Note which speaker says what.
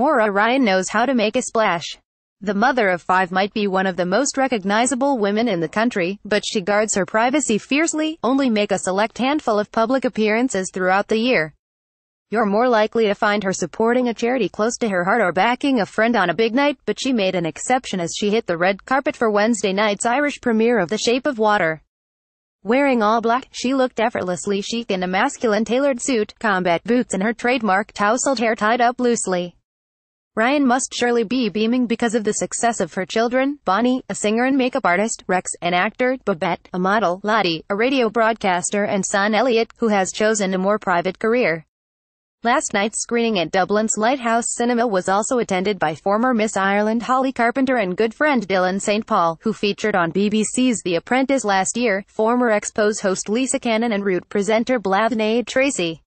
Speaker 1: Morah Ryan knows how to make a splash. The mother of 5 might be one of the most recognizable women in the country, but she guards her privacy fiercely, only make a select handful of public appearances throughout the year. You're more likely to find her supporting a charity close to her heart or backing a friend on a big night, but she made an exception as she hit the red carpet for Wednesday night's Irish premiere of The Shape of Water. Wearing all black, she looked effortlessly chic in a masculine tailored suit, combat boots and her trademark tousled hair tied up loosely. Ryan must surely be beaming because of the success of her children, Bonnie, a singer and makeup artist, Rex, an actor, Babette, a model, Lottie, a radio broadcaster, and son Elliot, who has chosen a more private career. Last night's screening at Dublin's Lighthouse Cinema was also attended by former Miss Ireland Holly Carpenter and good friend Dylan St. Paul, who featured on BBC's The Apprentice last year, former Expose host Lisa Cannon and Root presenter Blavnaid Tracy.